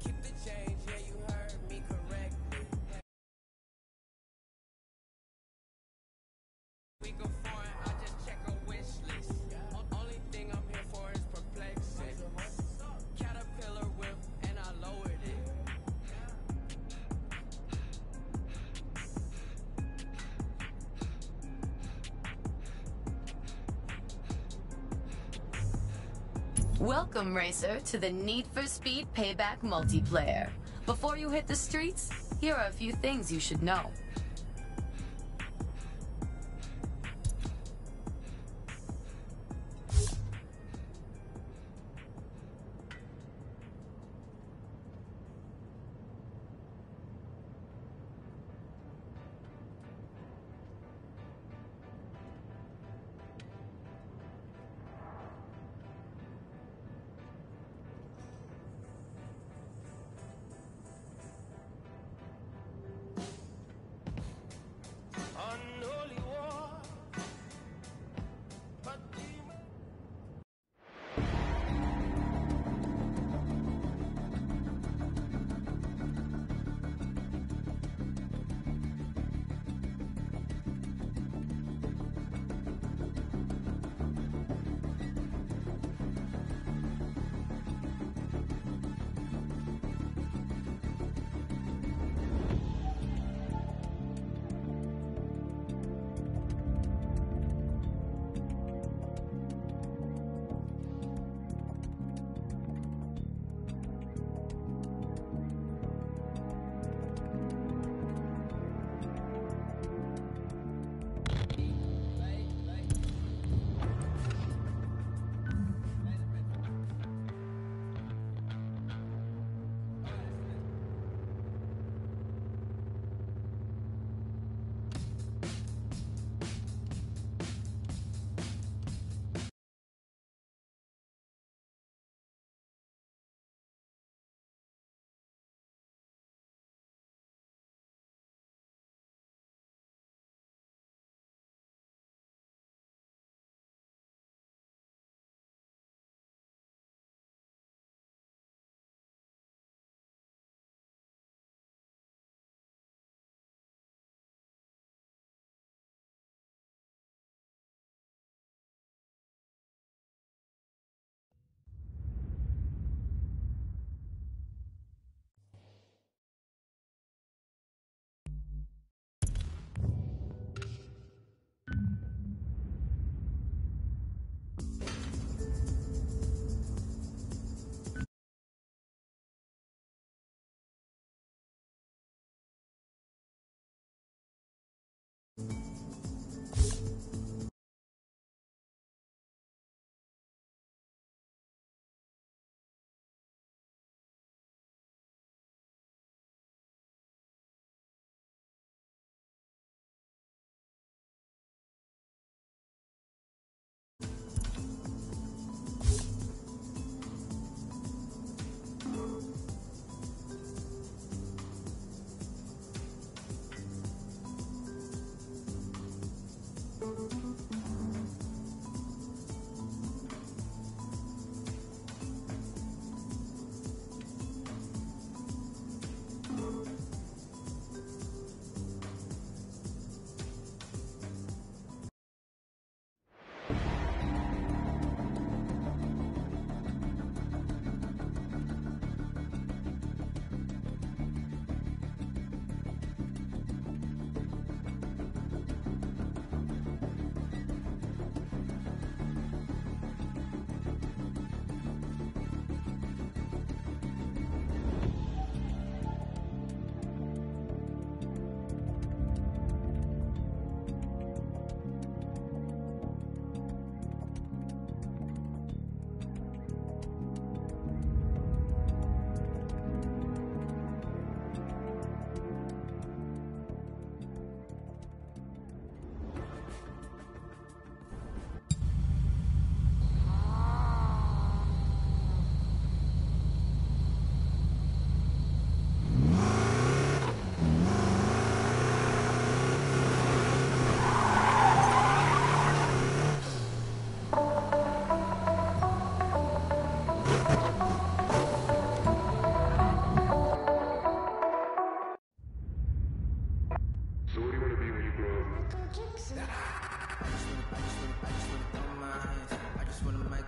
Keep the change, yeah, you heard me correctly. We go foreign, I just check a wish list. Only thing I'm here for is perplexing. Caterpillar whip, and I lowered it. Welcome, Racer, to the Need for Speed Payback multiplayer. Before you hit the streets, here are a few things you should know.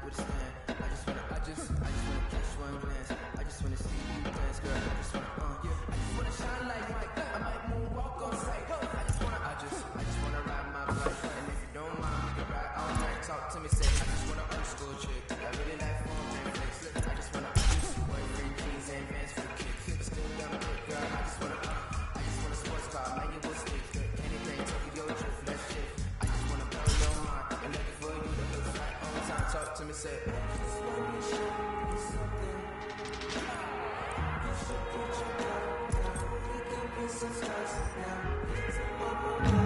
with a stand. I just wanna catch one glance. I just wanna see you dance, girl. I just wanna shine like Mike. I might moonwalk on sight. I just wanna ride my bike. And if you don't mind, we can ride all night. Talk to me, say I just want a old school chick. I really like phone and flicks. I just wanna wear free jeans and Vans for the kicks. But still dumb quick, girl. I just wanna sports car, man, you will stick. Anything, Tokyo drift, let's shift. I just wanna blow your mind and looking for you to look right on time. Talk to me, say I just wanna show you something. You should put your guard down. We can be some stars now. It's a moment.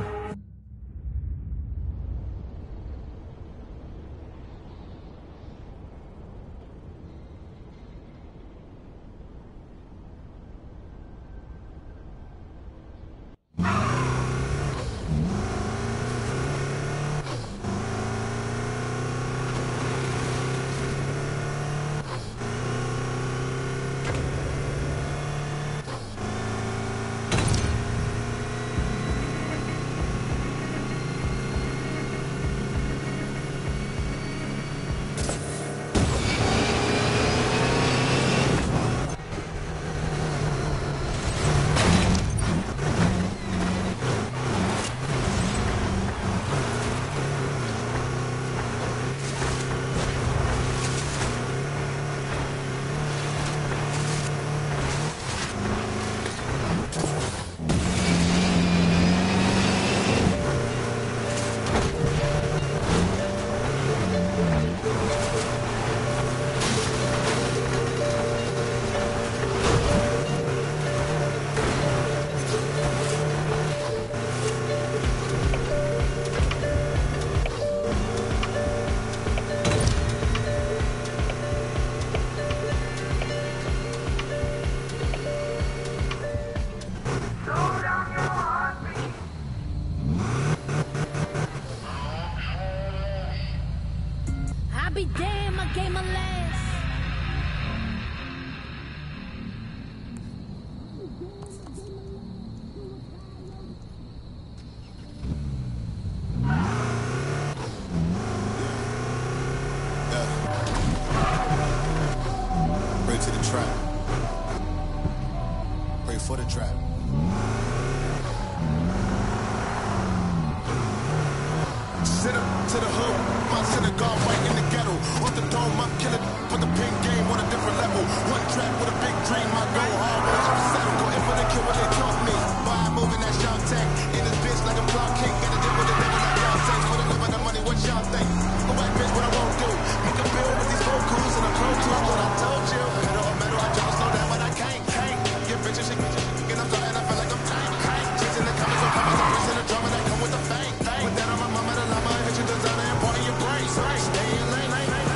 Be damn, I gave my last. Ready to the trap. Ready for the trap. Sit up to the hood, my synagogue right in the ghetto. Off the dome, I'm killing for the pin game on a different level. One track with a big dream, I go hard, but I'm settle. Go in for the kill when they kills me. By moving that Sean Tech, in this bitch like a block king. Gotta deal with the devil like y'all say. For the love of the money, what y'all think? The white bitch, what I won't do. Make a bill with these vocals and a pro tools, what I told you. Pedal or metal, I don't slow down, but I can't. Get bitches, shit, and I'm starting, I feel like I'm tank. Chasing the comments, I'm pressing the drama that come with the fame. Put that on my mama, the llama, hit your designer and part of your brain. Stay in lane.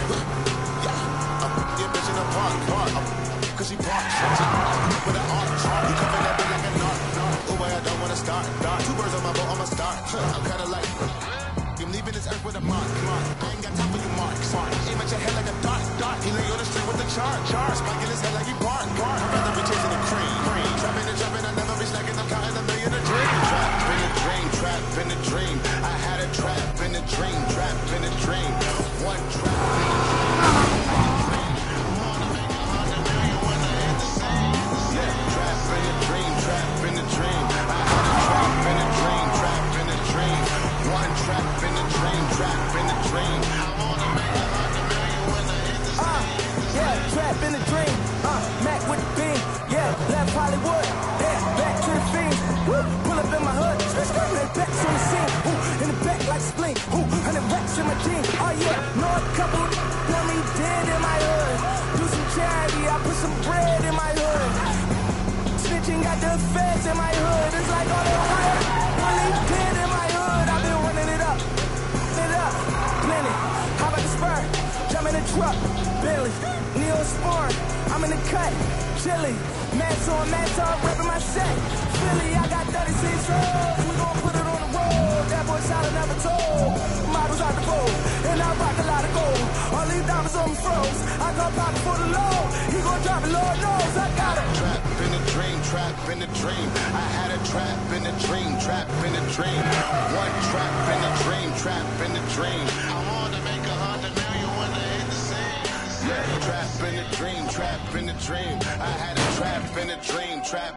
Get bitch in the park. Cause she parked. With an arch. You coming at me like a narc. Oh boy, I don't wanna start. Two birds on my boat, I'ma start. I'm kinda like, I'm leaving this earth with a mark. I ain't got time for you marks. Aim at your head like a dart. He lay on the street with the charge. Spike in his head like he bark. I'd rather be chasing the cream. Trapping, I never be slacking. I'm counting a million a dream. Trap in a dream. I had a trap in a dream. Trap in a dream. One trap in a dream. I wanna make 100 million when I hit the scene. Yeah, trap in a dream. Trap in a dream. I had a trap in a dream. Trap in a dream. One trap in a dream. Trap in a dream. I wanna make 100 million when I hit the scene. Yeah, trap in a dream. Mac with the beam. Yeah, left Hollywood. Yeah, back to the fiend. Pull up in my hood. Backs on the scene. In the back like spleen. 100 racks in my jeans. Oh yeah, know a couple want me dead in my hood. Do some charity, I put some bread in my hood. Snitching got the feds in my hood. It's like all the fire. Really dead in my hood. I've been running it up. Plenty. How about the spur? Jump in the truck. Billy. Neosporin. I'm in the cut. Chili. Mats on, ripping my set. Philly, I got 36 hoes. We gon' put it on the road. That boy solid never told. Models out the bowl. And I rock a lot of gold. All these diamonds on me froze. I gon' pop it for the low. He gon' drop it, Lord knows. I got it. Trap in a dream, trap in a dream. I had a trap in a dream, trap in a dream. One trap in a dream, trap in a dream. I wanna make 100 million when I hit the Trap in a dream, trap in a dream. I had a trap in a dream, trap.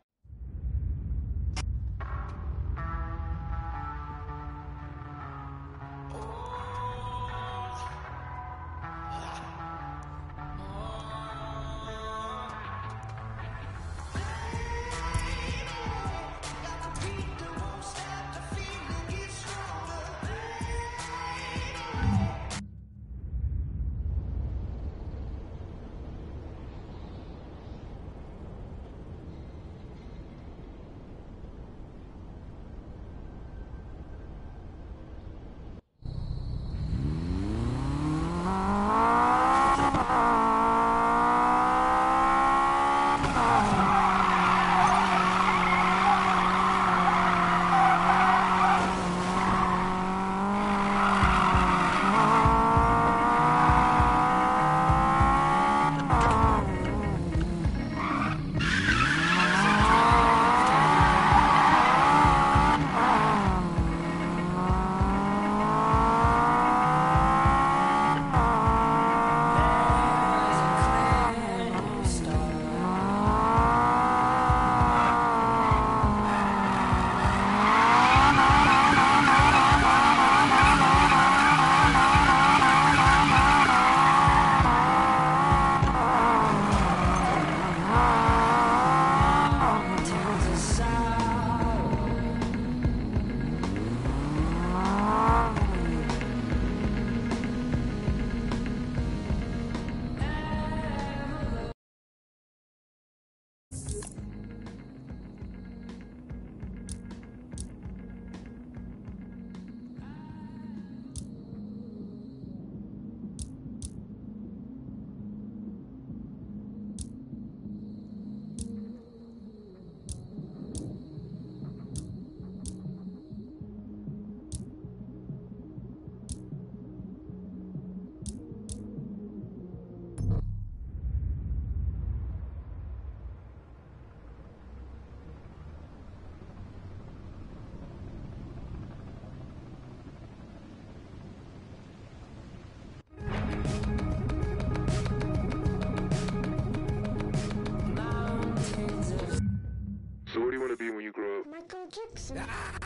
So what do you want to be when you grow up? Michael Jackson.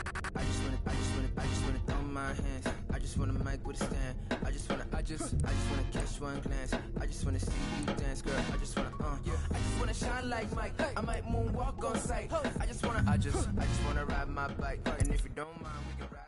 I just wanna throw my hands. I just wanna mic with a stand. I just wanna catch one glance. I just wanna see you dance, girl. I just wanna shine like Mike. I might moonwalk on sight. I just wanna ride my bike. And if you don't mind, we can ride.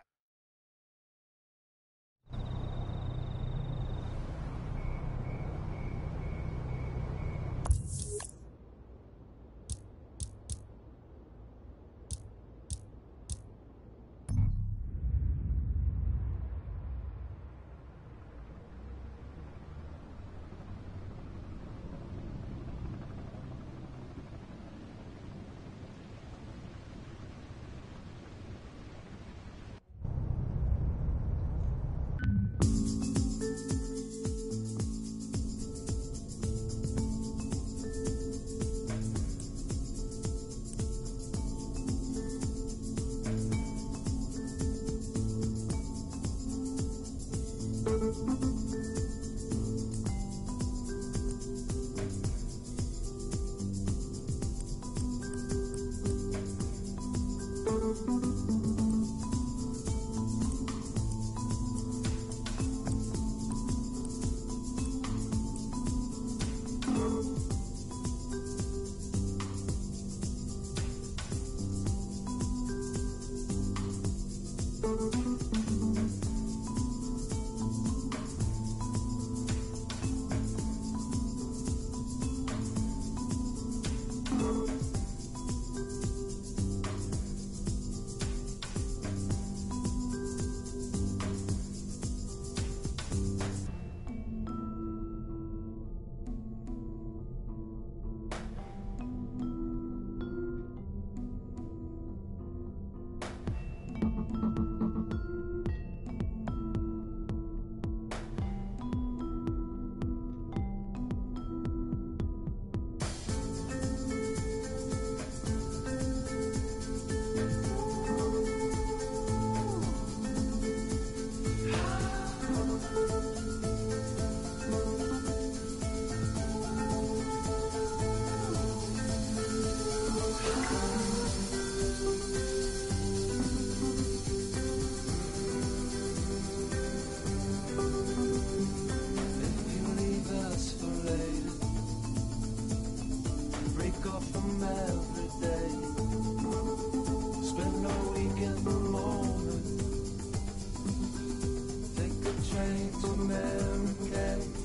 to Marrakesh.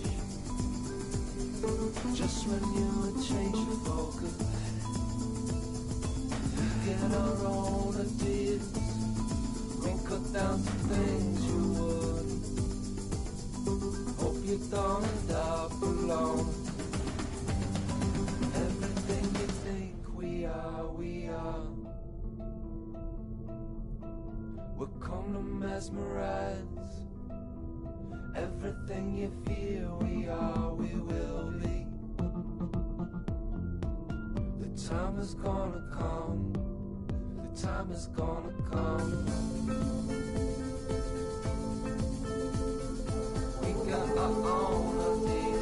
Just when you would change your focus, get our own ideas, wrinkle down to things you would. Hope you don't end up alone. Everything you think we are, we are. We'll come to mesmerize. Everything you feel we are, we will be. The time is gonna come. The time is gonna come. We got our own ideas.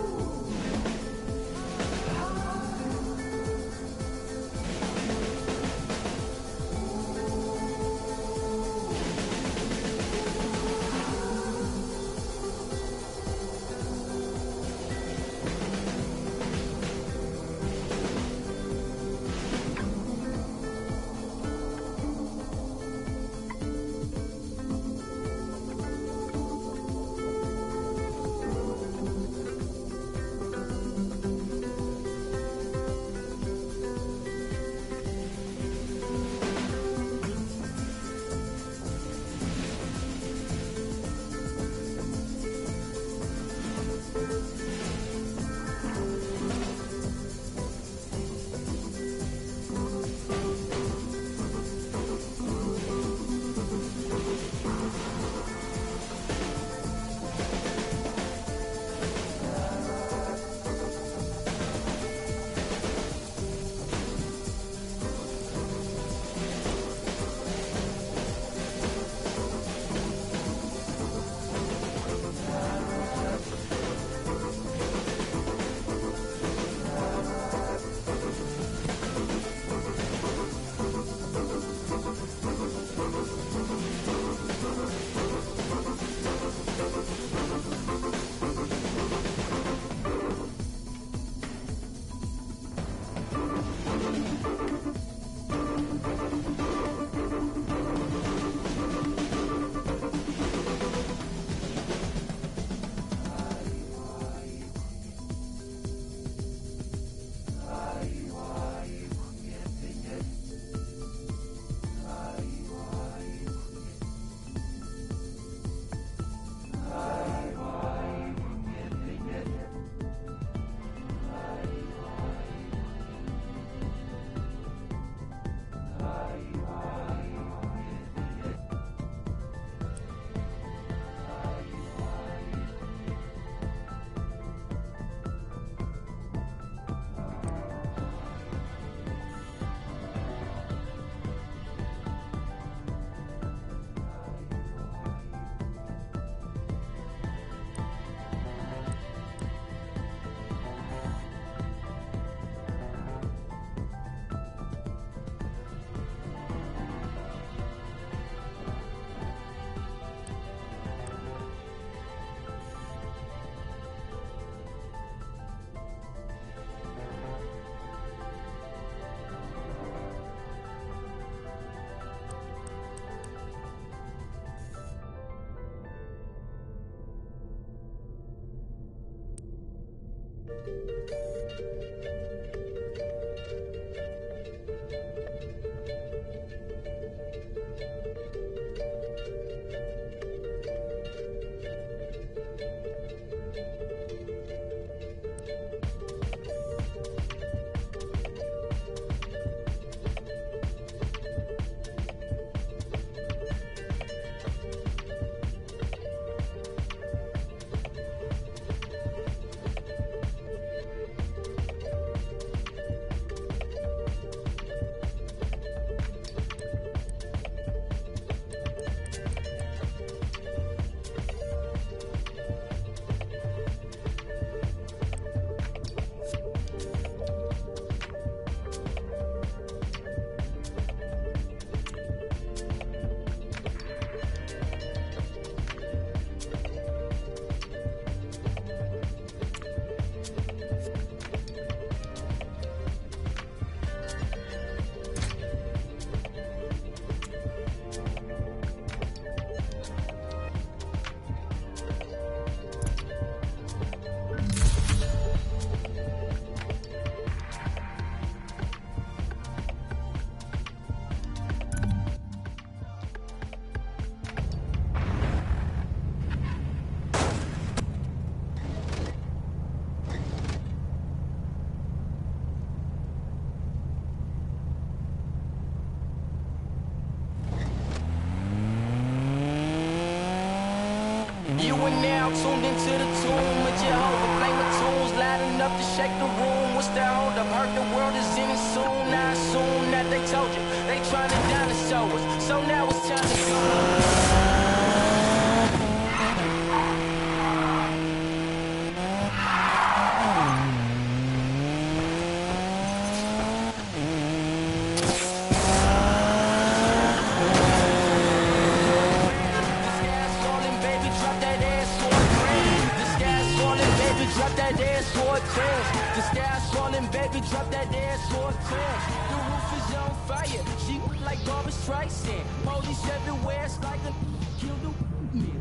you are now tuned into the tomb of Jehovah. Flame of tunes loud enough to shake the room. What's that hold up? Heard the world is ending soon. I assume that they told you they trying to dinosaur us. So now it's time to go. Drop that ass for a crash. The sky's falling, baby, drop that ass for a crash. The roof is on fire, she look like Barbra Streisand. Police everywhere, it's like a kill the man.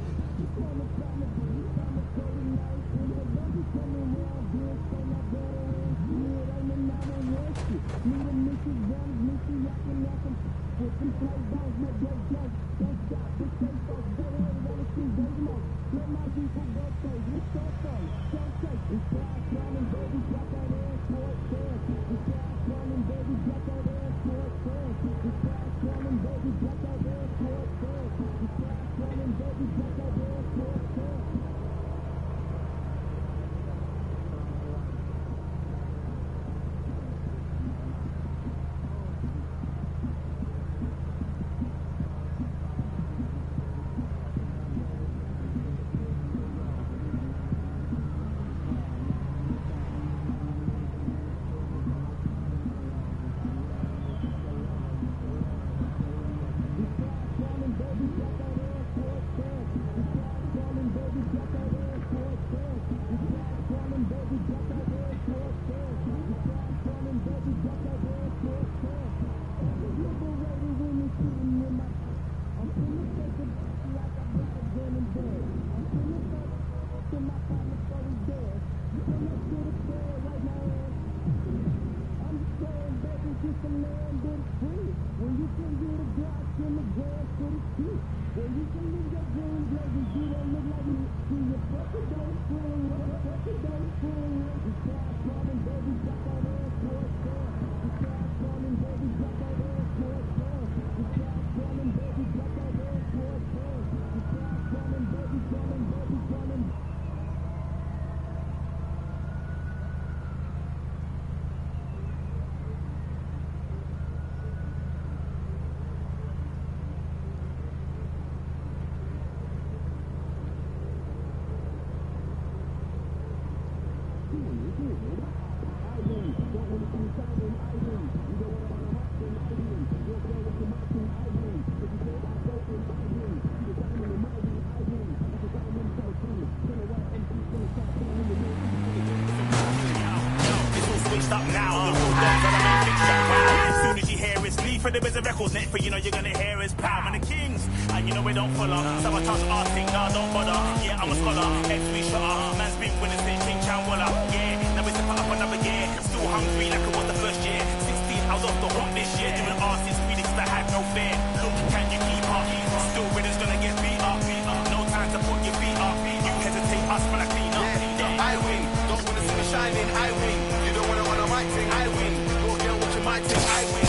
Up now, the full guns on the main big shot. Wow. As soon as you hear it's Lee for the biz of records, net for you know you're gonna hear it's Power and the Kings. And you know we don't follow. Sabotage our thing, nah, don't bother. Yeah, I'm a scholar, X3 shotter. Man's been winning since Ching Chan Walla. Yeah, now it's a put up another year. Still hungry like it was the first year. 16, I was off the hook this year. Doing artists, Felix that had no fear. Look, can you keep up? Still rhythm's gonna get beat up. No time to put your feet up. You hesitate, us when I clean up. Yeah, I win. Don't wanna see me shining, I win. You don't wanna on a mic thing, I win. Go girl, watch your mic thing, I win.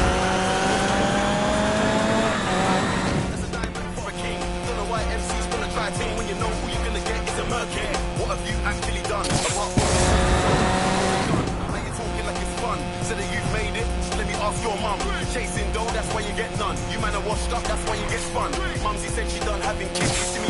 That's a diamond for a king. Don't know why MC's gonna try thing when you know who you're gonna get is a merkin. What have you actually done? Apart from now you're talking like it's fun. So that you've made it, let me ask your mum. Chasing dough, that's why you get none. You man are washed up, that's why you get spun. Mumsy said she done having kids, you see me.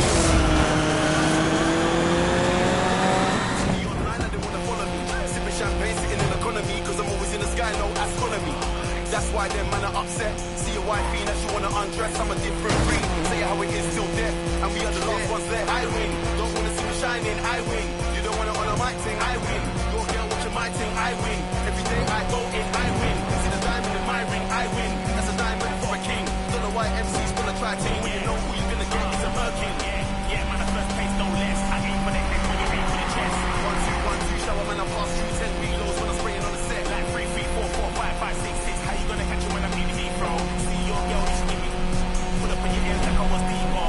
Champagne sitting in economy, cause I'm always in the sky, no astronomy. That's why them man are upset. See your wifey that she wanna undress. I'm a different breed. Say how it is, still death. And we are the last ones there. I win. Don't wanna see me shining, I win. You don't wanna on a mic thing, I win. Your girl watching my thing, I win. Every day I go in, I win. See the diamond in my ring, I win. That's a diamond for a king. Don't know why MC's gonna try to when you know who you're gonna get is a merkin. Yeah, man, the first place, no less. I aim for the head when you aim for the chest. 1, 2, 1, 2, shower man, I pass through 10 reloads when I'm spraying on the set. Like 3, 3, 4, 4, 5, 5, 6, 6. How you gonna catch it when I'm in the bro? See your girl, you should give me. Put up in your ears like I was Debo.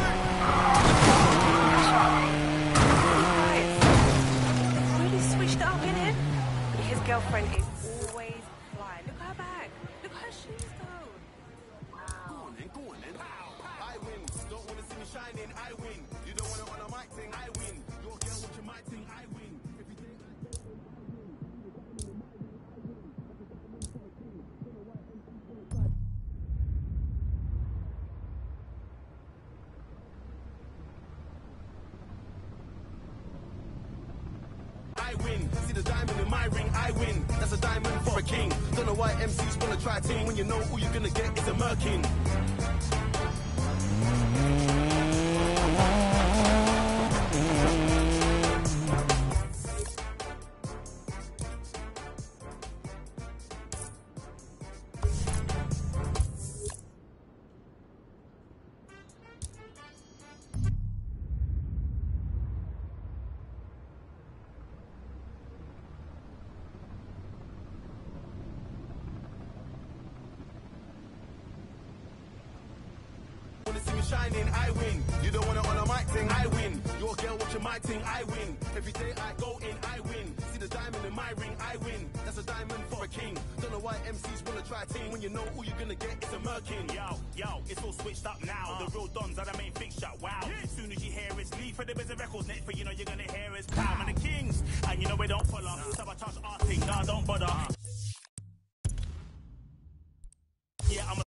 Really switched up, innit? His girlfriend is always fly. Look at her bag. Look at her shoes, though. Wow. Go on then. I win. Don't wanna see me shining, I win. You don't wanna on a mic win. See the diamond in my ring, I win. That's a diamond for a king. Don't know why MCs wanna try ting when you know all you're gonna get is a merkin. Shining, I win. You don't want it on a mic thing, I win. Your girl watching my thing, I win. Every day I go in, I win. See the diamond in my ring, I win. That's a diamond for a king. Don't know why MCs wanna try ting when you know all you're gonna get is a merkin. Yo, it's all switched up now. The real dons are the main fixture. Wow. As soon as you hear it's leave for the biz of records net for you know you're gonna hear it's Power and the Kings. And you know we don't follow. Sabotage our thing, nah, don't bother. Yeah, I'm a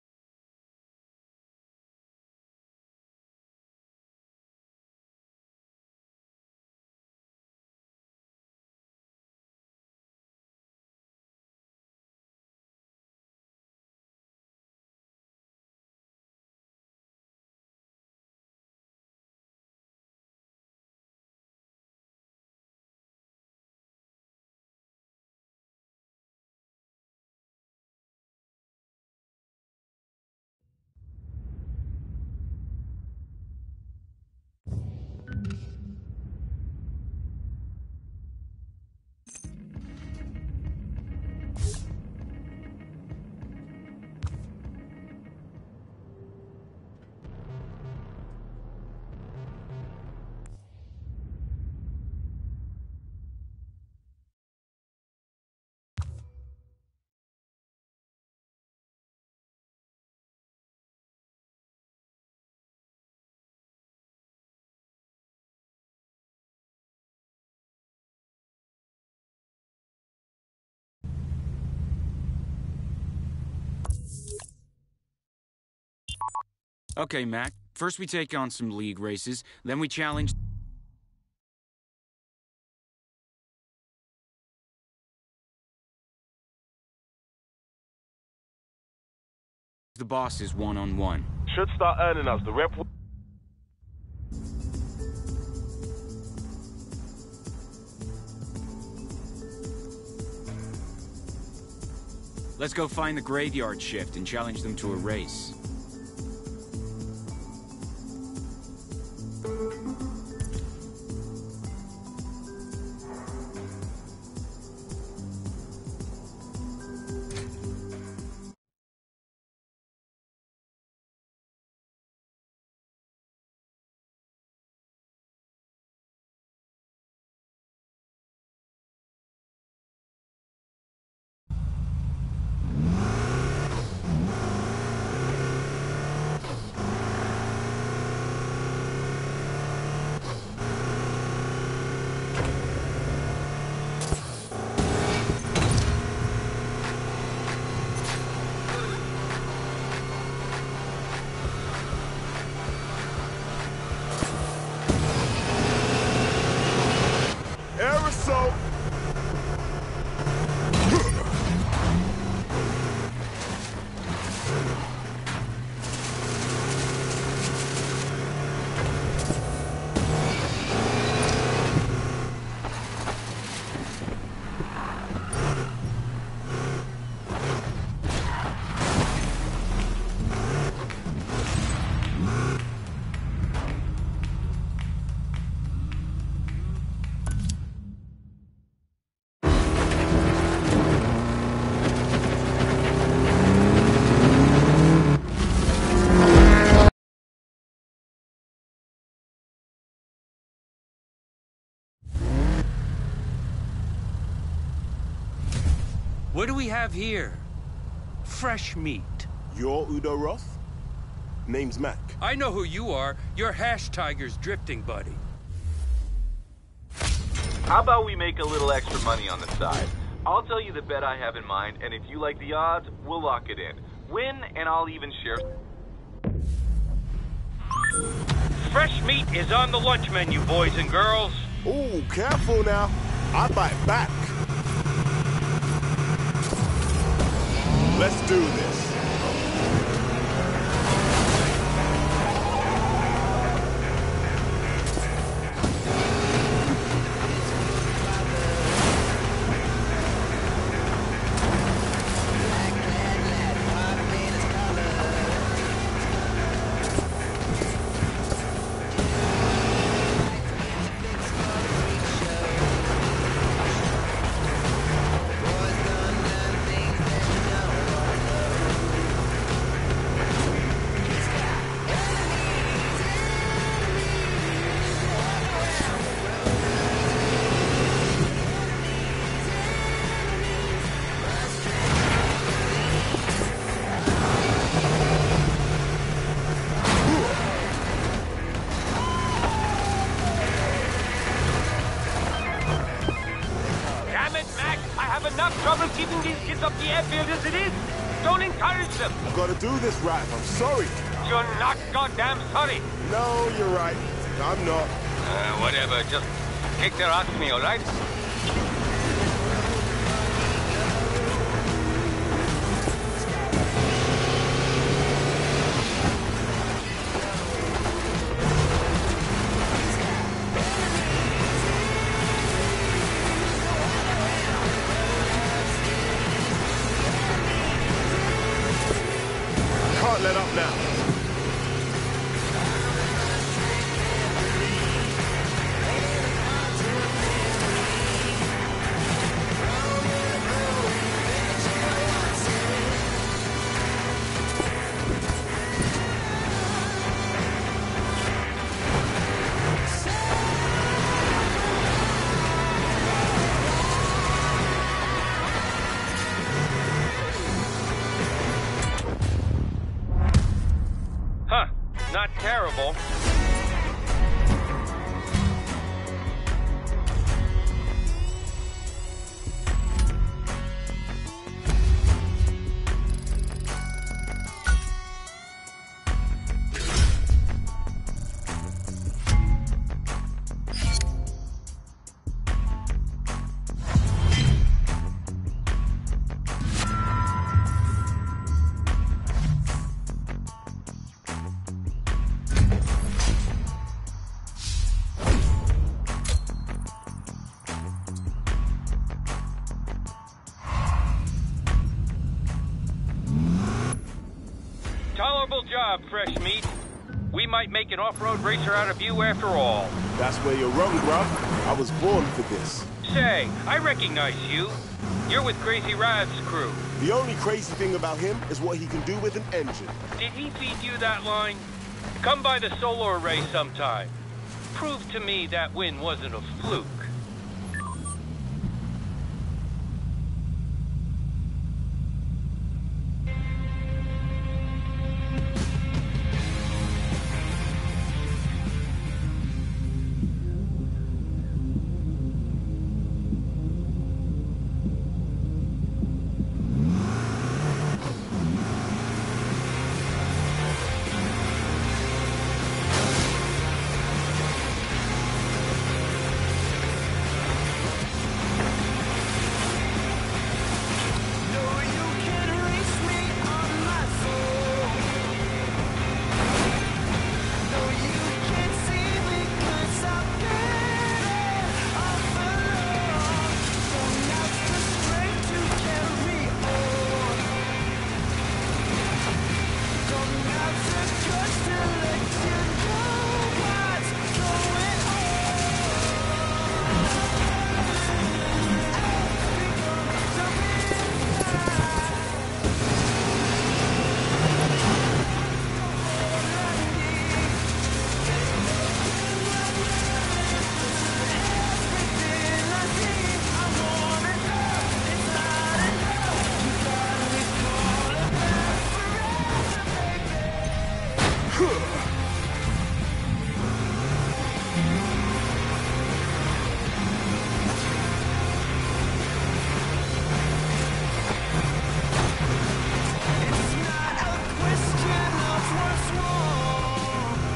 Okay, Mac. First we take on some league races, then we challenge the bosses one-on-one. Should start earning us. The rep. Let's go find the graveyard shift and challenge them to a race. Aerosol. What do we have here? Fresh meat. You're Udo Roth? Name's Mac. I know who you are. You're Hash Tiger's drifting buddy. How about we make a little extra money on the side? I'll tell you the bet I have in mind, and if you like the odds, we'll lock it in. Win, and I'll even share. Fresh meat is on the lunch menu, boys and girls. Ooh, careful now. I bite back. Let's do this. Trouble keeping these kids off the airfield as it is. Don't encourage them. I've got to do this, Raph. I'm sorry. You're not goddamn sorry. No, you're right. I'm not. Whatever. Just kick their ass for me, all right? Can't let up now. Not terrible. Tolerable job, fresh meat. We might make an off-road racer out of you after all. That's where you're wrong, bruv. I was born for this. Say, I recognize you. You're with Crazy Rad's crew. The only crazy thing about him is what he can do with an engine. Did he feed you that line? Come by the solar array sometime. Prove to me that win wasn't a fluke.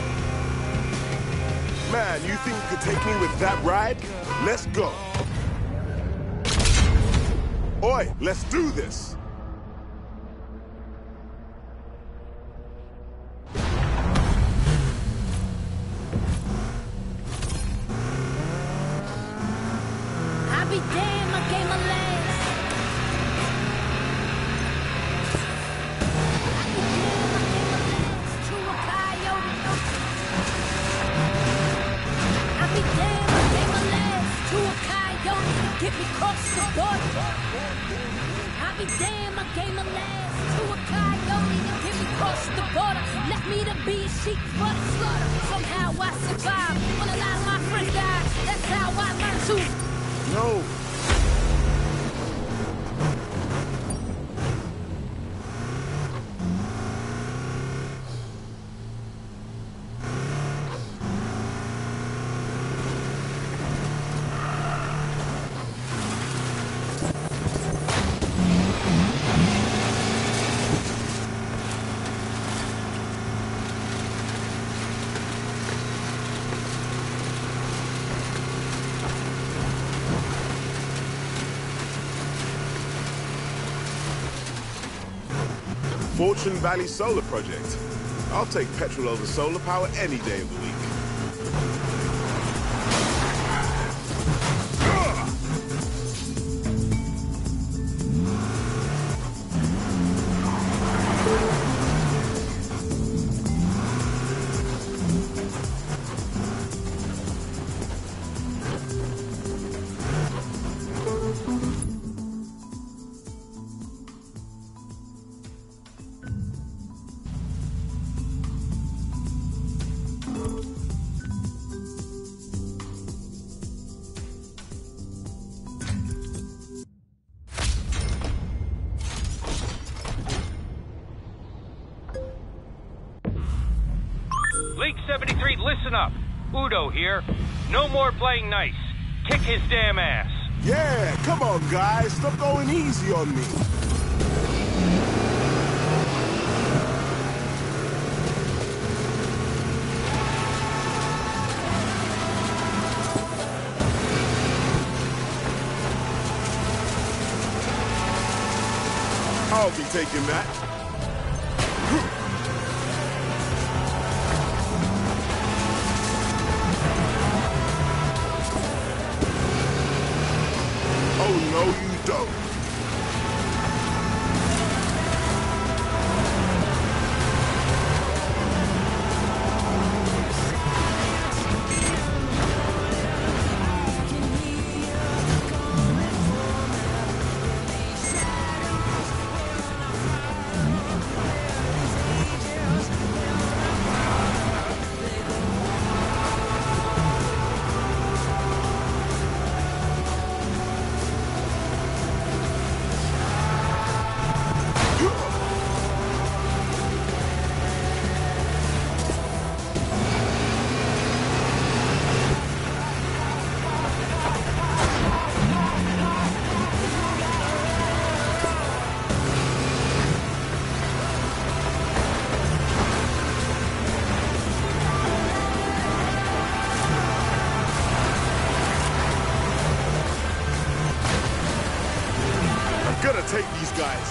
Man, you think you could take me with that ride? Let's go. Oi, let's do this! I'll be damned, I gave my last. I'll be damned, I gave my last to a coyote. Get me across the border. I'll be damned, I gave my last to a coyote. Get me across the border. Left me to be a sheep for the slaughter. Somehow I survived when a lot of my friends died. That's how I learned to. No. Fortune Valley Solar Project. I'll take petrol over solar power any day of the week. League 73, listen up. Udo here. No more playing nice. Kick his damn ass. Yeah, come on, guys. Stop going easy on me. I'll be taking that. Oh, no, you don't. Gonna take these guys.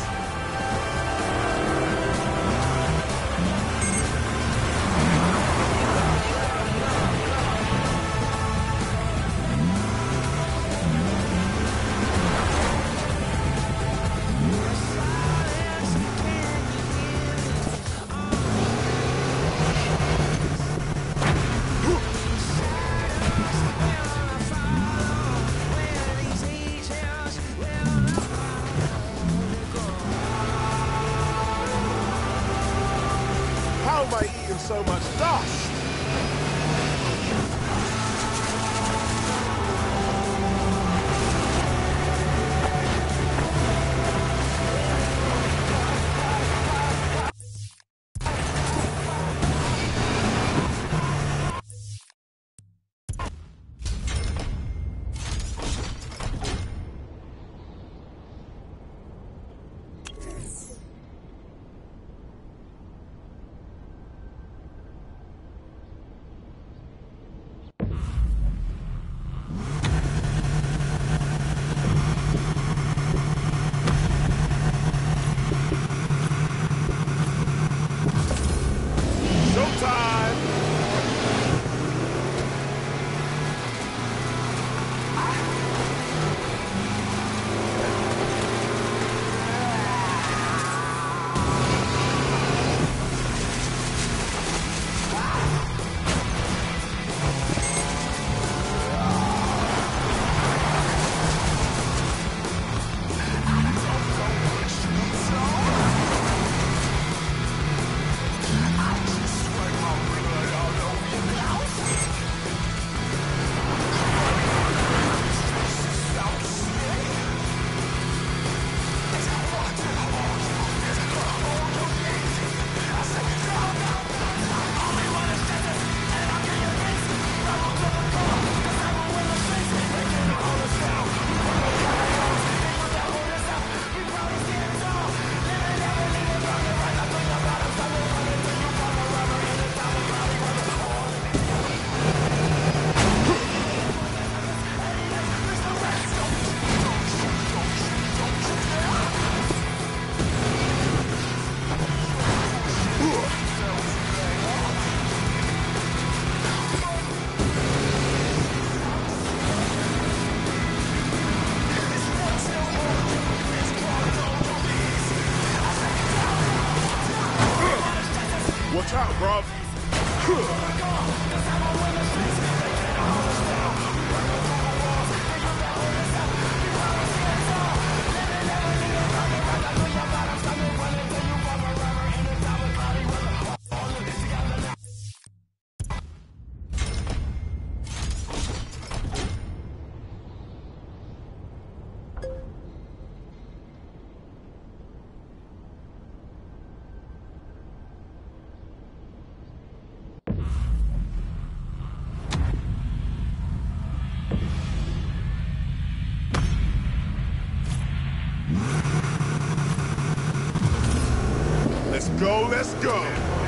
go!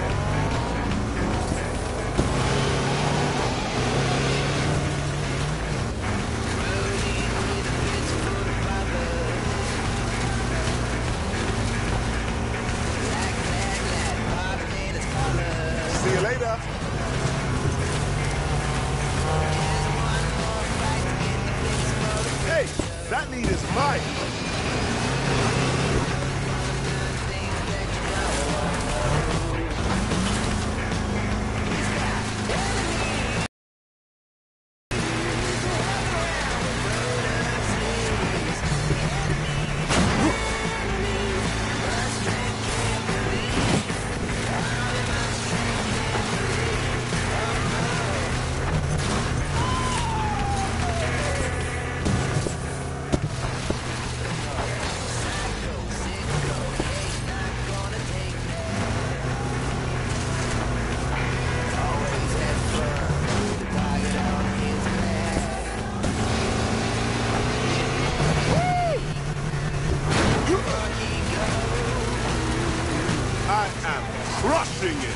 See you later. Hey, that lead is mine. I am crushing it.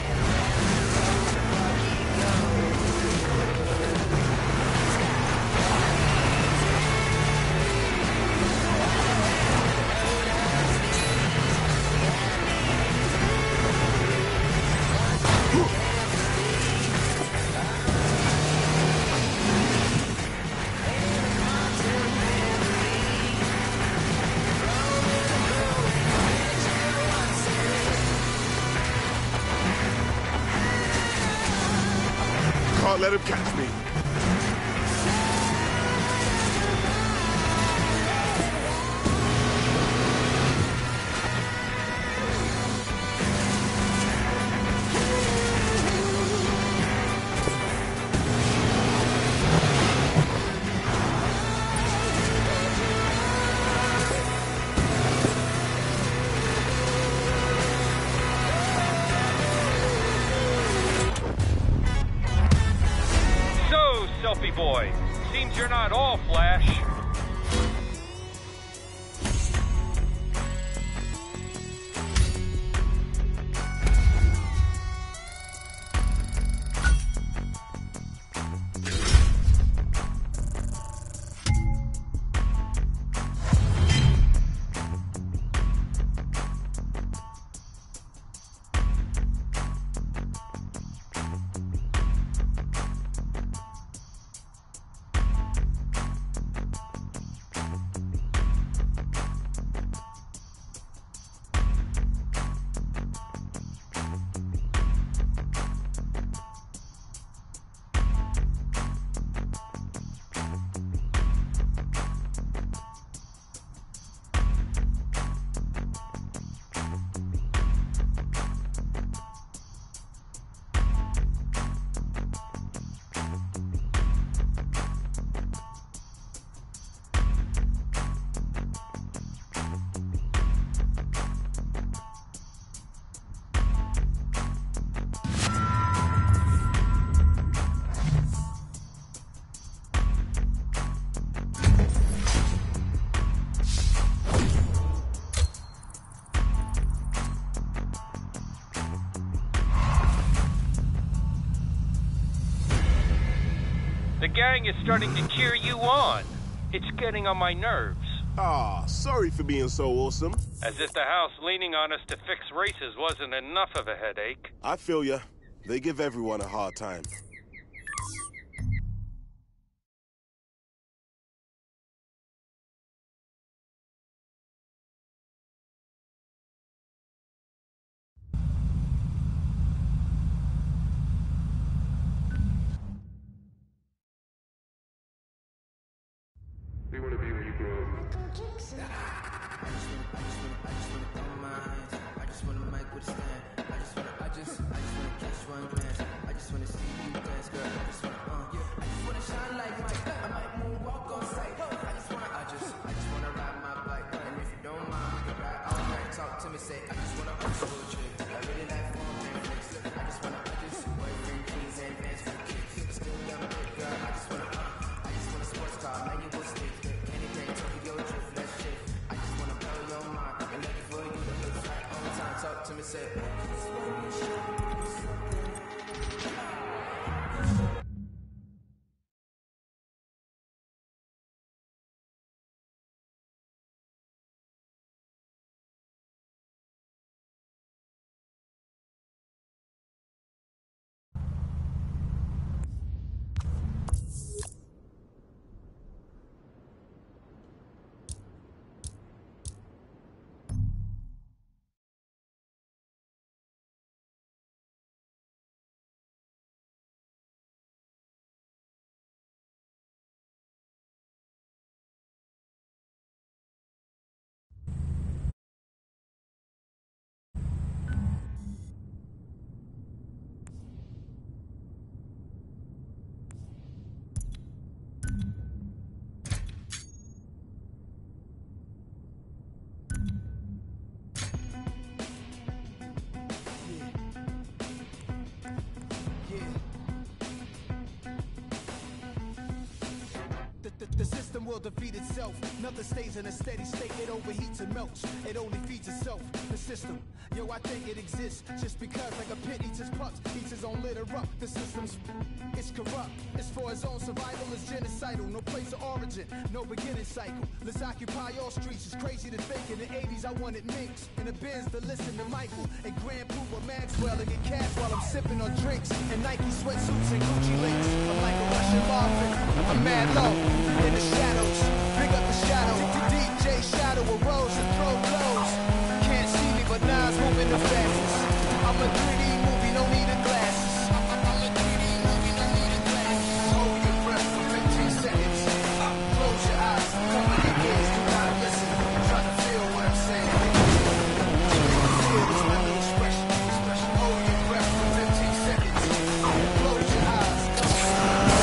Can't let him catch me. Selfie boy, seems you're not all Flash. The gang is starting to cheer you on. It's getting on my nerves. Ah, sorry for being so awesome. As if the house leaning on us to fix races wasn't enough of a headache. I feel ya. They give everyone a hard time. We want to be where you grow up. I just wanna mic with a stand. I just wanna catch one glance. I just wanna see you dance, girl. I just wanna shine like Mike. I might moonwalk on sight. I just wanna ride my bike. And if you don't mind, we can ride all night. Talk to me, say I just wanna school trip. I really like phone Netflix. I just wanna boyfriend jeans and dance for the kids. Still young, big girl. I just wanna sports car, manual stick. Candy cane, Tokyo drift, let's shift. I just wanna blow your mind and let it for you to look right on time. Talk to me, say. The system will defeat itself. Nothing stays in a steady state. It overheats and melts. It only feeds itself. The system, yo, I think it exists just because, like a pit eats its pups, eats his own litter up. The system's it's corrupt. It's for its own survival. It's genocidal. No place of origin. No beginning cycle. Let's occupy all streets. It's crazy to think in the 80s I wanted minks in the Benz to listen to Michael and Grand Poopa Maxwell and get cash while I'm sipping on drinks and Nike sweatsuits and Gucci links. I'm like a Russian Marvin. I'm mad low. In the shadows, pick up the shadow. DJ Shadow arose and throw blows. Can't see me, but now it's moving the fastest. I'm a 3D movie, no need of glasses. I'm a 3D movie, no need of glasses. Hold your breath for 15 seconds. Close your eyes, cover your ears, do not listen. Try to feel what I'm saying. Feel this mental expression. Hold your breath for 15 seconds. Close your eyes, cover your ears.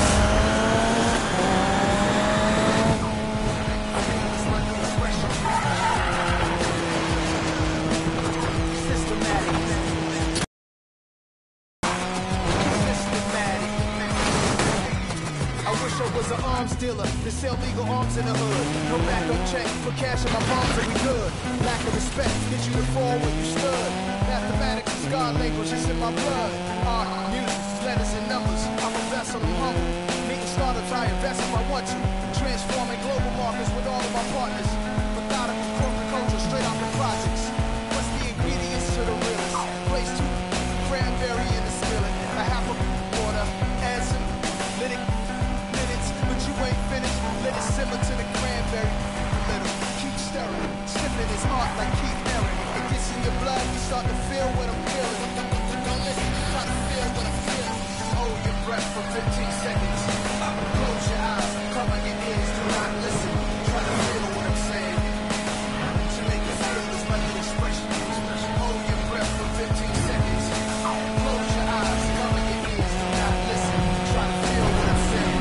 Was an arms dealer to sell legal arms in the hood. No backup check for cash in my palms and we good. Lack of respect get you to fall when you stood. Mathematics is God language, it's in my blood. Art, music, letters and numbers. I'm a vessel, I'm humble. Meeting startups, I invest if I want to. Transforming global markets with all of my partners. Methodical corporate culture straight out the projects. What's the ingredients to the realest? Place 2 cranberry in the skillet. A half a water, add some lytic. But you ain't finished, let it simmer to the cranberry. Little, keep stirring, sipping his heart like Keith Haring. It gets in your blood, you start to feel what I'm feeling. Don't listen, try to feel what I'm feeling. Hold your breath for 15 seconds. Close your eyes, cover your ears, do not listen. Try to feel what I'm saying. To make you feel this mental expression. Hold your breath for 15 seconds. Close your eyes, cover your ears, do not listen. Try to feel what I'm saying.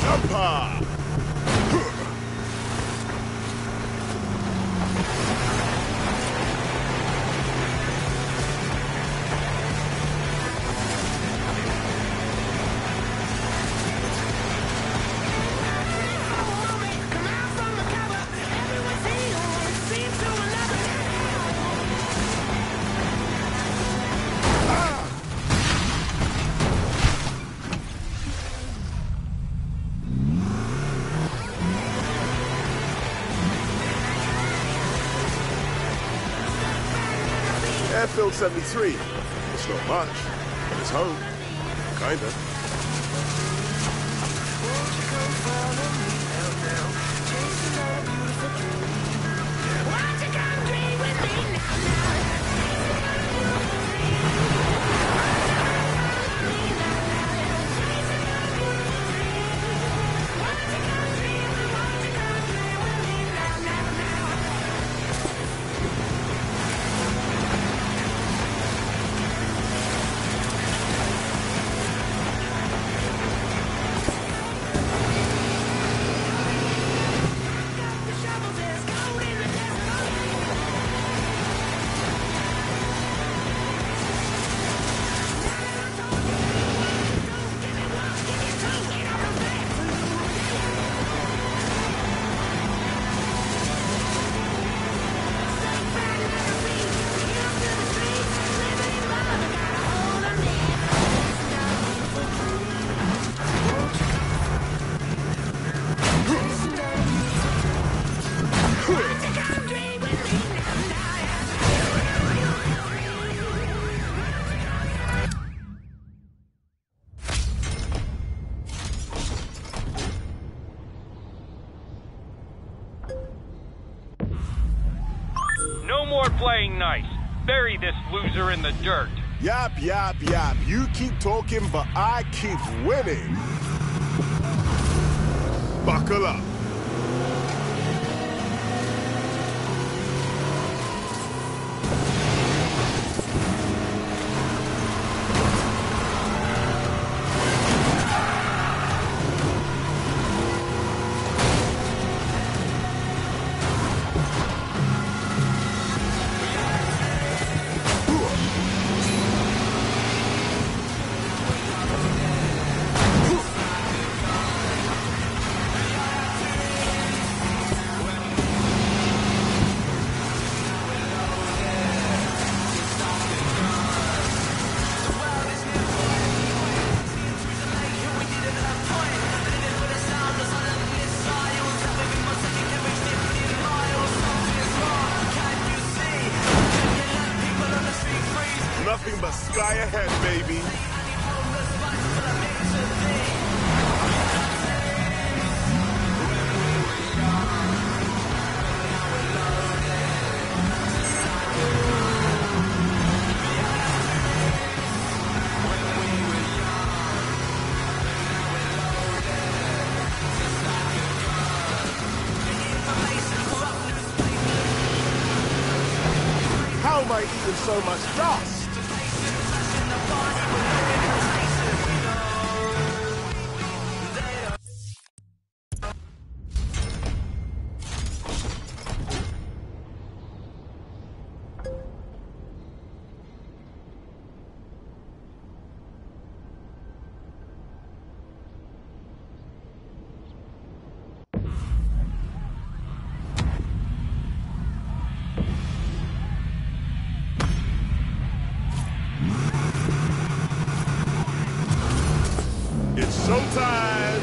Jumper! Airfield 73. It's not much, but it's home. Kinda. No more playing nice. Bury this loser in the dirt. Yap, yap, yap. You keep talking, but I keep winning. Buckle up. Nothing but sky ahead, baby. How am I eating so much dust? It's showtime!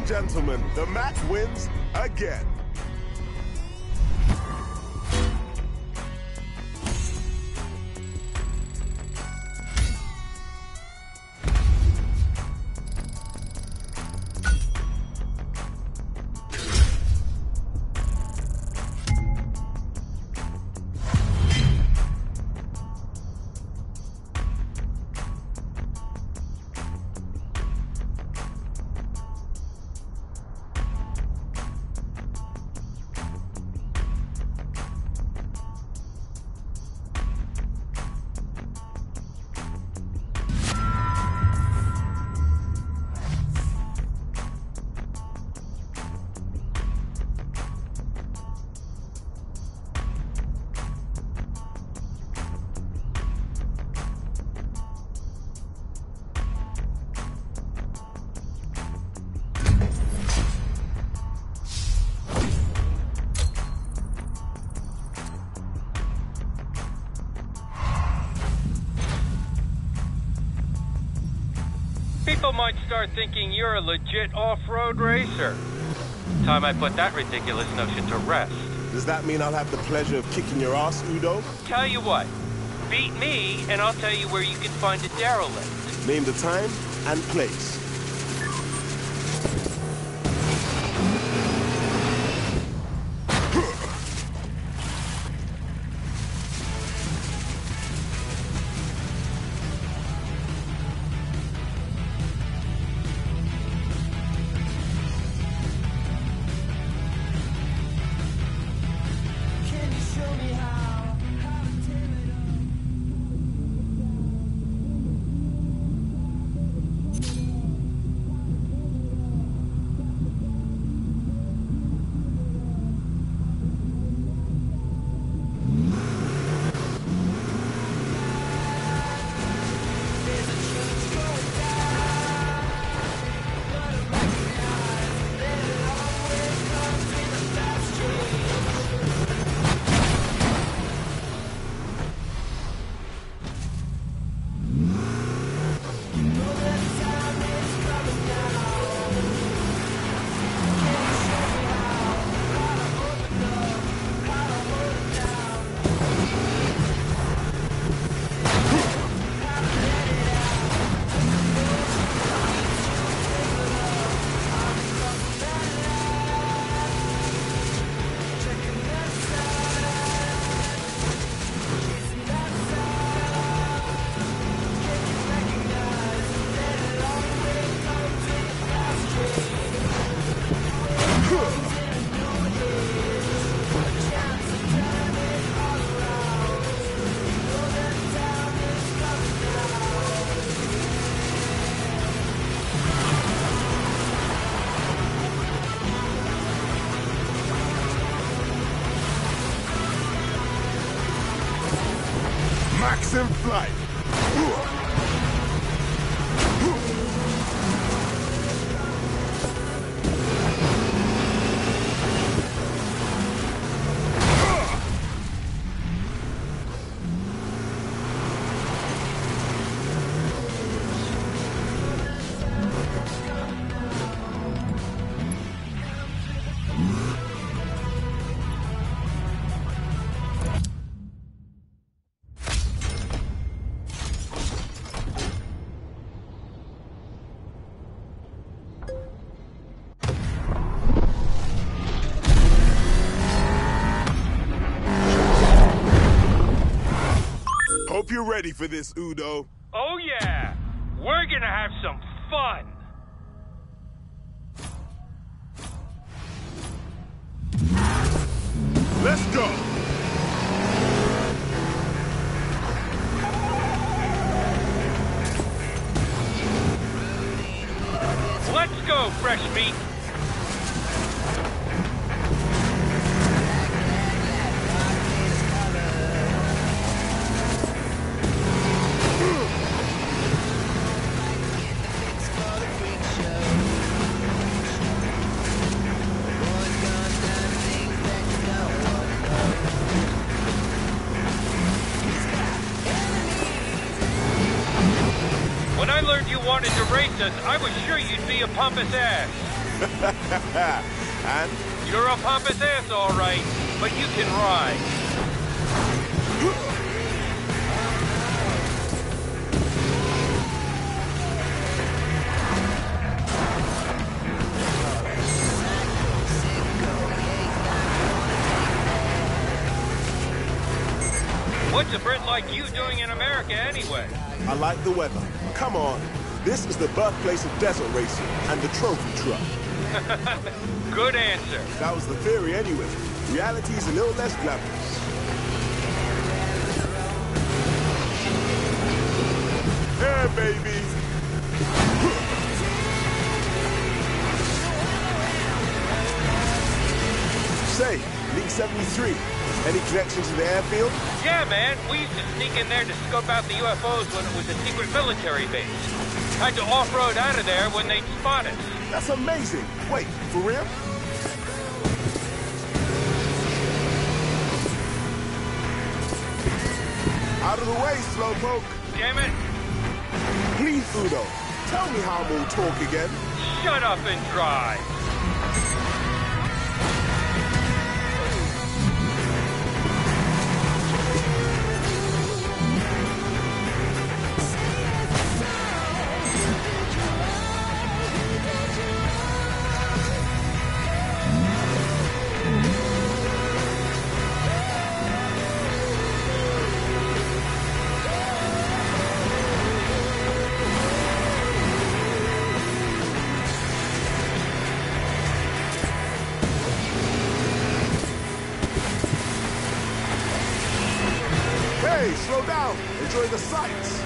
gentlemen, the Mac wins again. People might start thinking you're a legit off-road racer. Time I put that ridiculous notion to rest. Does that mean I'll have the pleasure of kicking your ass, Udo? Tell you what, beat me and I'll tell you where you can find a derelict. Name the time and place. Max in flight. Hope you're ready for this, Udo. Oh yeah, we're gonna have some fun. Let's go. Let's go, fresh meat. When I learned you wanted to race us, I was sure you'd be a pompous ass. And? You're a pompous ass, all right, but you can ride. What's a Brit like you doing in America anyway? I like the weather. Come on. This is the birthplace of desert racing and the trophy truck. Good answer. That was the theory anyway. Reality is a little less glamorous. Yeah, baby. Say, League 73. Any connection to the airfield? Yeah, man. We used to sneak in there to scope out the UFOs when it was a secret military base. Had to off-road out of there when they'd spot us. That's amazing. Wait, for real? Out of the way, Slowpoke. Damn it. Please, Udo, tell me how I'm all talk again. Shut up and drive. Hey, slow down. Enjoy the sights.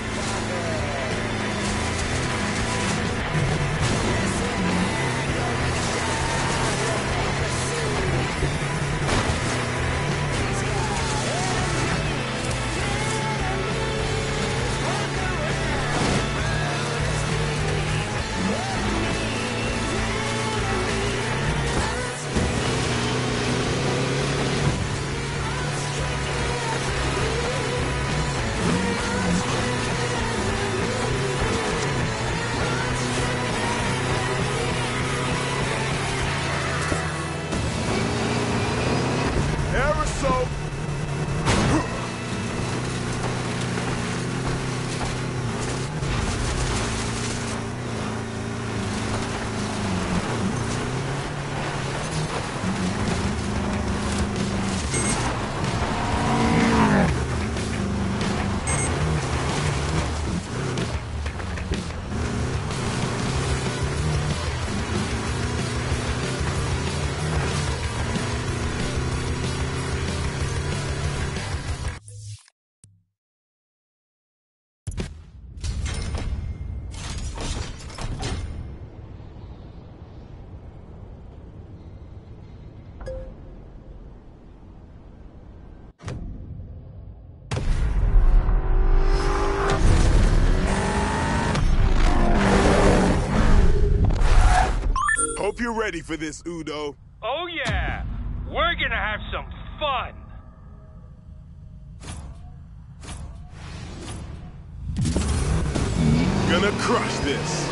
Aerosol. Hope you're ready for this, Udo. Oh, yeah. We're gonna have some fun. Gonna crush this.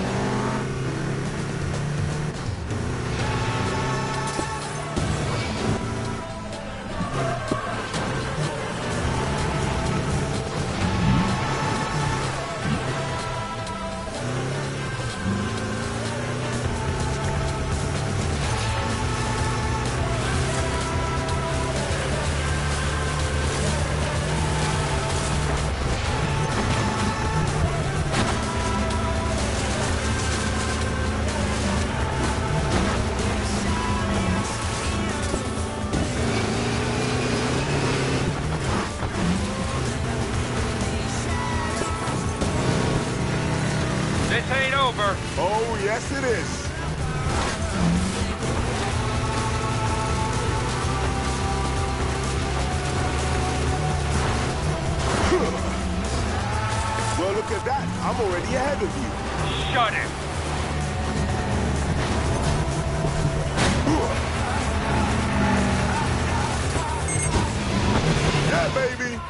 This ain't over. Oh, yes it is. Well, look at that. I'm already ahead of you. Shut it. Yeah, baby.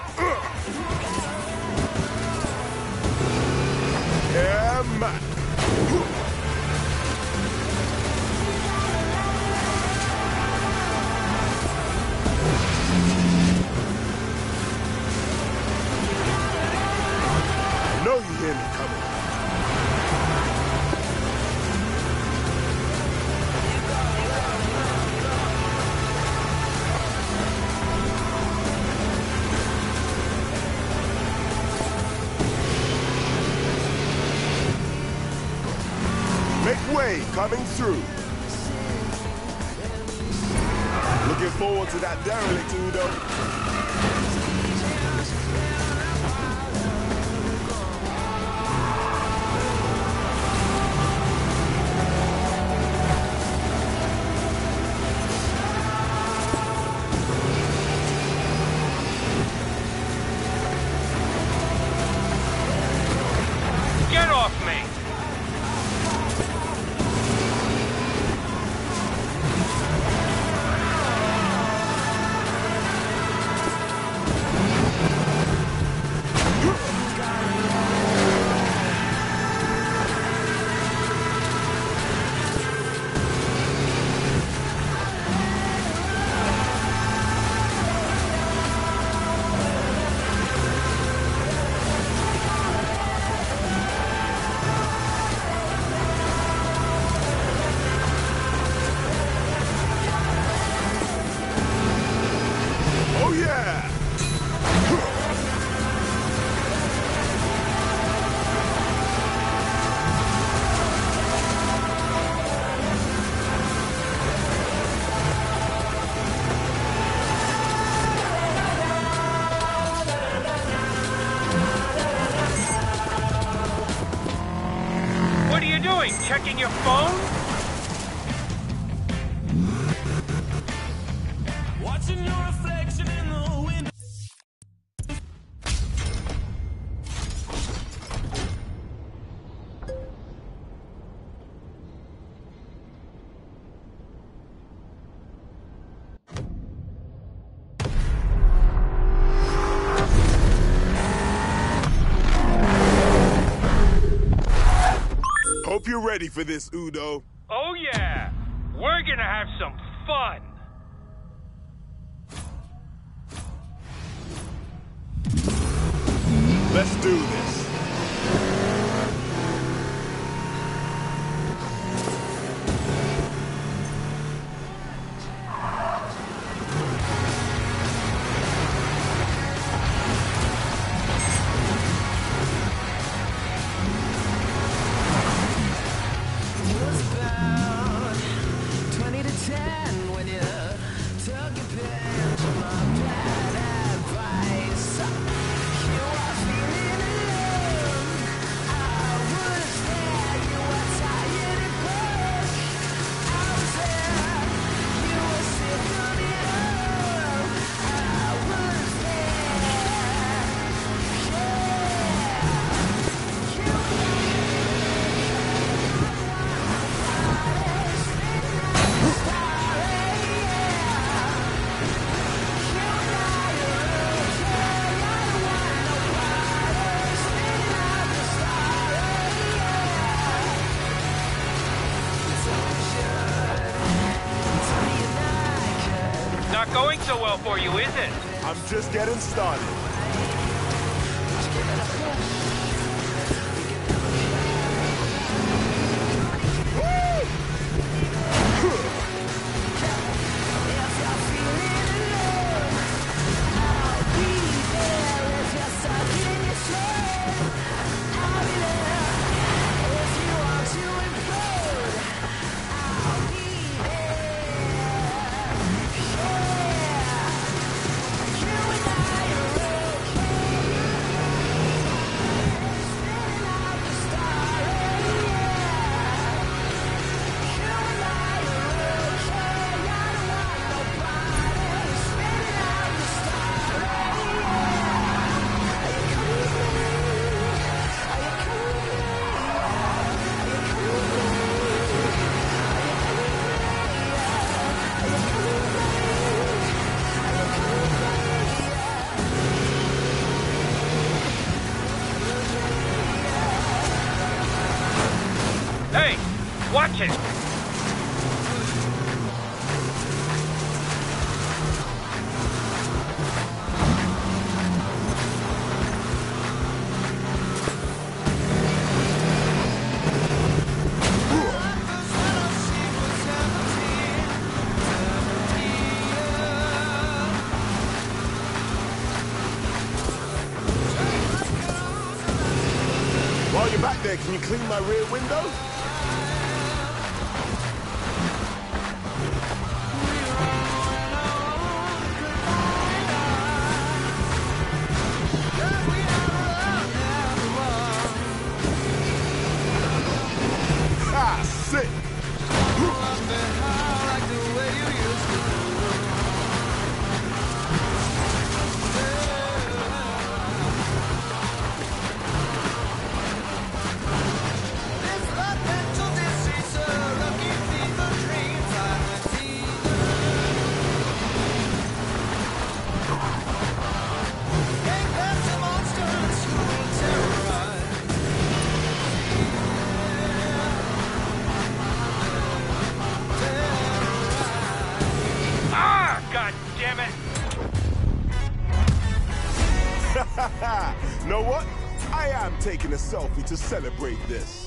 Yeah, man. him coming. Make way, coming through. Looking forward to that derelict, Udo. Get off me! Oh yeah! What are you doing? Checking your phone? Watching your reflection in the window. Hope you're ready for this, Udo. Oh yeah! We're gonna have some fun! Let's do this. It was about 20 to 10 when you took a pinch of my bad advice. You are feeling alone. I would have said you were tired and broke. I was there. You were sick on your own. I was there. Not going so well for you, is it? I'm just getting started. Hey, watch it! Right there, can you clean my rear window? Ah, sick! Know what? I am taking a selfie to celebrate this.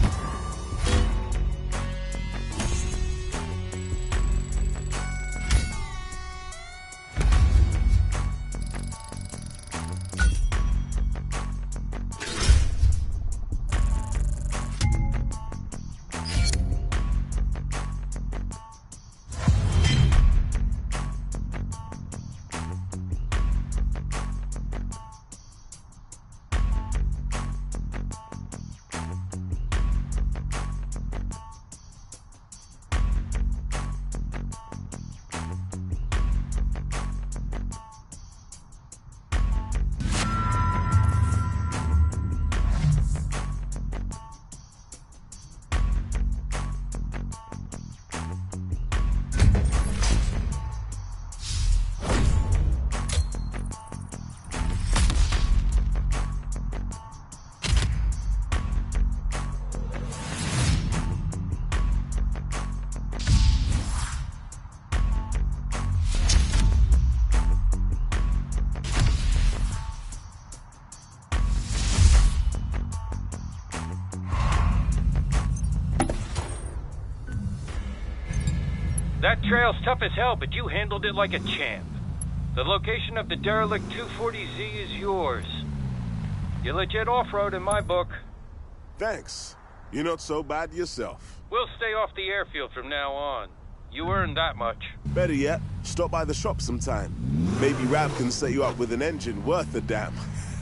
That trail's tough as hell, but you handled it like a champ. The location of the derelict 240Z is yours. You're legit off-road in my book. Thanks. You're not so bad yourself. We'll stay off the airfield from now on. You earned that much. Better yet, stop by the shop sometime. Maybe Rav can set you up with an engine worth a damn.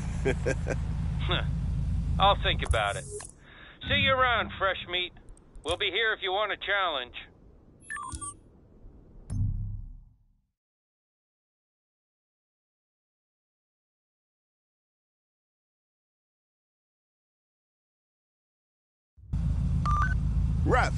I'll think about it. See you around, fresh meat. We'll be here if you want a challenge. Rav!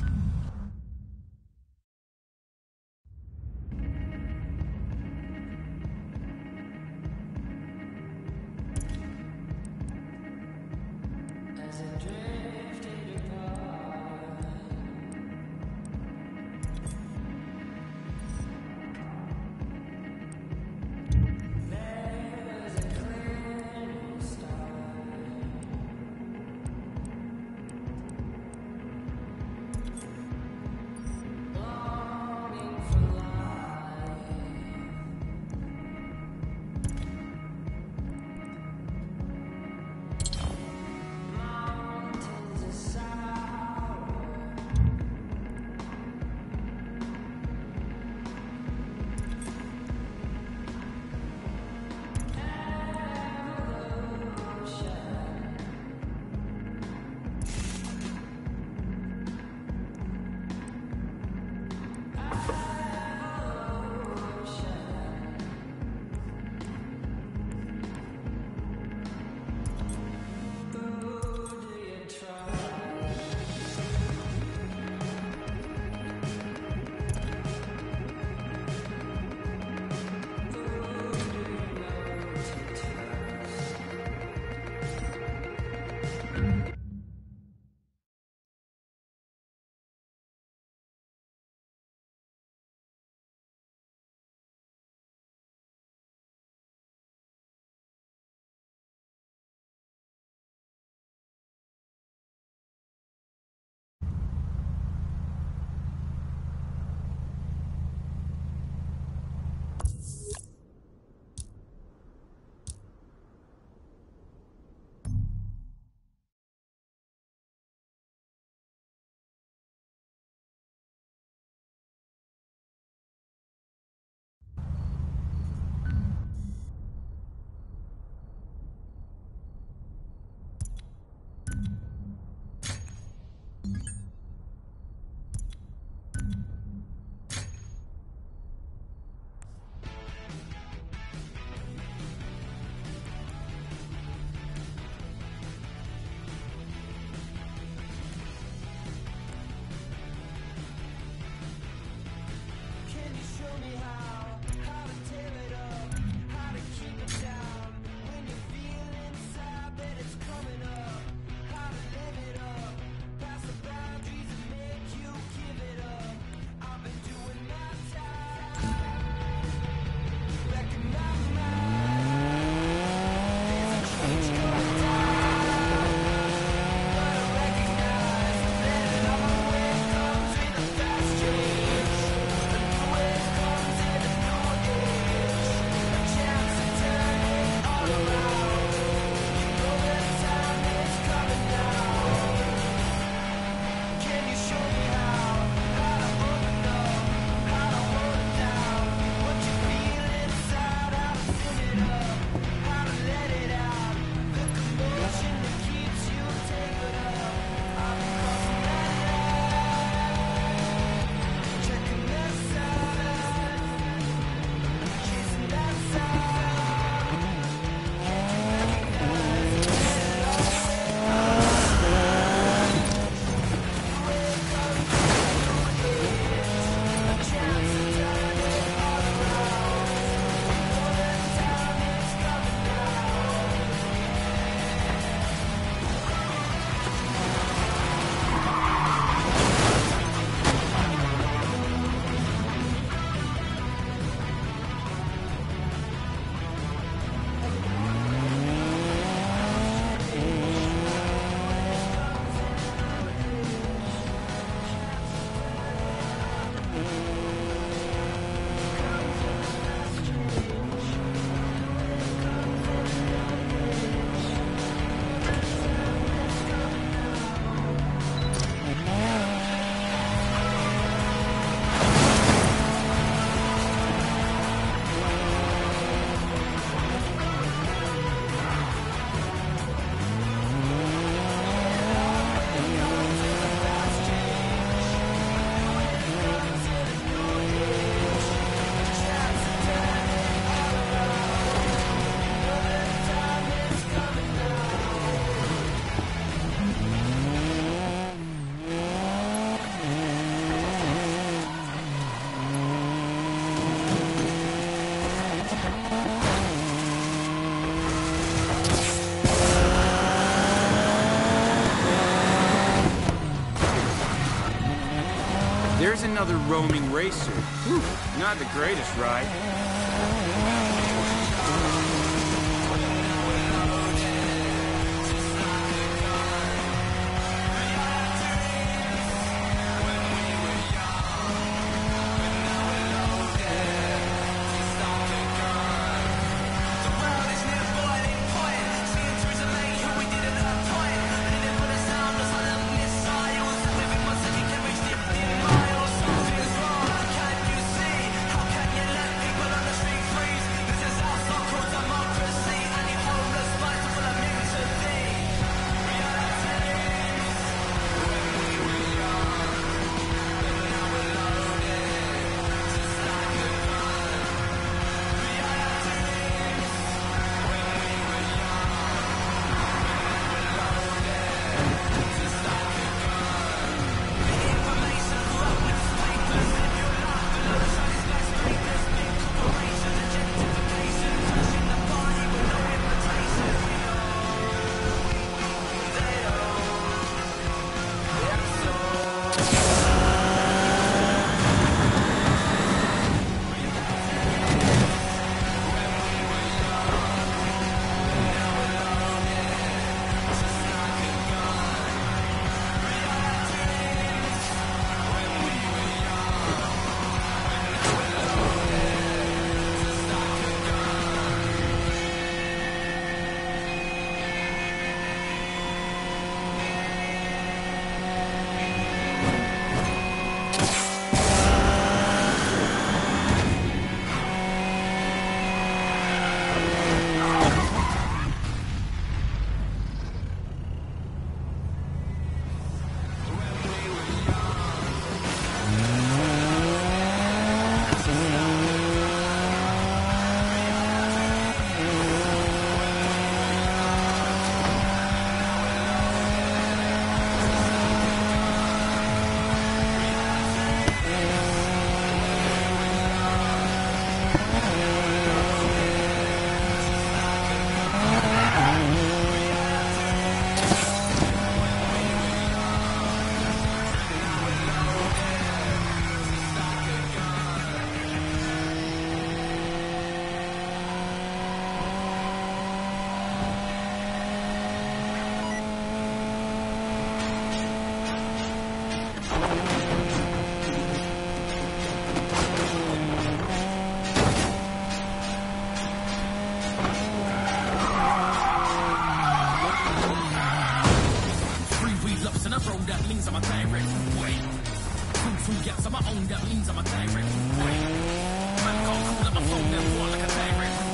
There's another roaming racer. Whew, not the greatest ride. that means I'm a direct boy. Two gets on my own, that means I'm a direct boy. Man can't call up my phone, then war like a direct